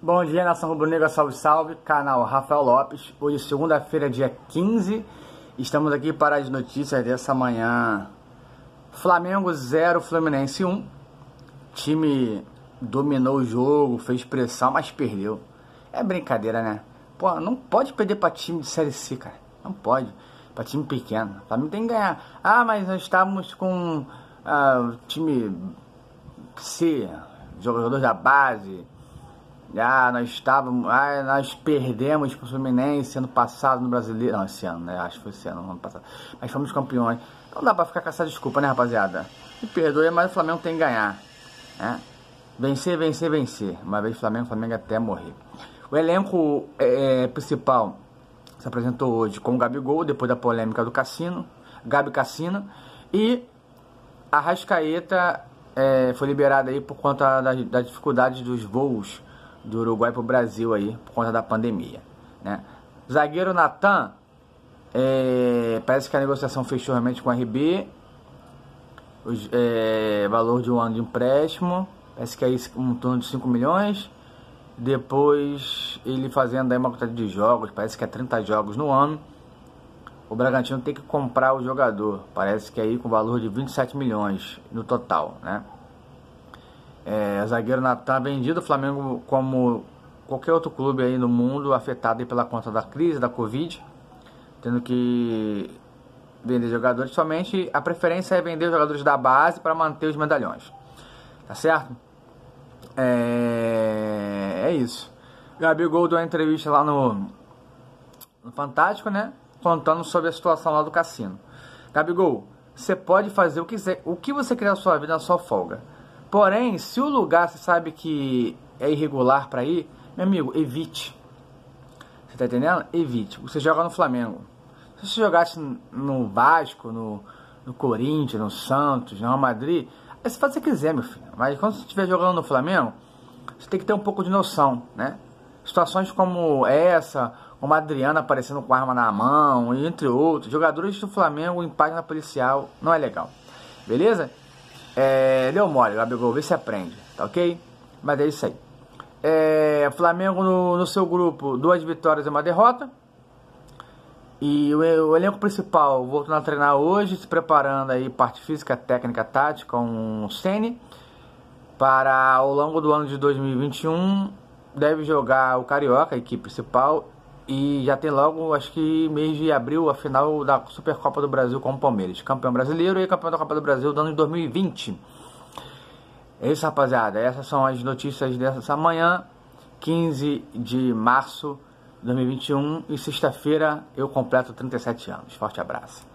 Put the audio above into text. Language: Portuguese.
Bom dia, nação rubro-negra, salve, salve, canal Rafael Lopes. Hoje, segunda-feira, dia 15, estamos aqui para as notícias dessa manhã. Flamengo 0, Fluminense 1. O time dominou o jogo, fez pressão, mas perdeu. É brincadeira, né? Pô, não pode perder para time de Série C, cara. Não pode. Para time pequeno. O Flamengo tem que ganhar. Ah, mas nós estávamos com time C, jogadores da base. Nós perdemos pro Fluminense ano passado no Brasileiro. Não, esse ano, né? Acho que foi esse ano passado. Mas fomos campeões. Não dá pra ficar com essa desculpa, né, rapaziada? Me perdoe, mas o Flamengo tem que ganhar, né? Vencer, vencer, vencer. Uma vez Flamengo até morrer. O elenco principal se apresentou hoje com o Gabigol, depois da polêmica do Cassino, Gabi Cassino. E a Arrascaeta foi liberada aí por conta das dificuldades dos voos do Uruguai para o Brasil aí, por conta da pandemia, né? Zagueiro Natan, parece que a negociação fechou realmente com o RB, valor de um ano de empréstimo, parece que é um torno de 5 milhões, depois ele fazendo aí uma quantidade de jogos, parece que é 30 jogos no ano, o Bragantino tem que comprar o jogador, parece que é aí com valor de 27 milhões no total, né? Zagueiro Natan vendido. O Flamengo, como qualquer outro clube aí no mundo, afetado aí pela conta da crise, da Covid, tendo que vender jogadores. Somente a preferência é vender os jogadores da base para manter os medalhões, tá certo? É isso. Gabigol deu uma entrevista lá no Fantástico, né, contando sobre a situação lá do Cassino. Gabigol, você pode fazer o que você quiser na sua vida, na sua folga. Porém, se o lugar você sabe que é irregular para ir, meu amigo, evite. Você tá entendendo? Evite. Você joga no Flamengo. Se você jogasse no Vasco, no Corinthians, no Santos, no Real Madrid, aí você faz o que você quiser, meu filho. Mas quando você estiver jogando no Flamengo, você tem que ter um pouco de noção, né? Situações como essa, como a Adriana aparecendo com arma na mão, entre outros, jogadores do Flamengo em página policial, não é legal. Beleza? Deu mole, Gabigol, vê se aprende, tá ok? Mas é isso aí. Flamengo no seu grupo, 2 vitórias e 1 derrota. E o elenco principal voltando a treinar hoje, se preparando aí, parte física, técnica, tática, com o Ceni. Para ao longo do ano de 2021, deve jogar o Carioca, a equipe principal. E já tem logo, acho que mês de abril, a final da Supercopa do Brasil com o Palmeiras. Campeão brasileiro e campeão da Copa do Brasil do ano de 2020. É isso, rapaziada. Essas são as notícias dessa manhã, 15 de março de 2021. E sexta-feira eu completo 37 anos. Forte abraço.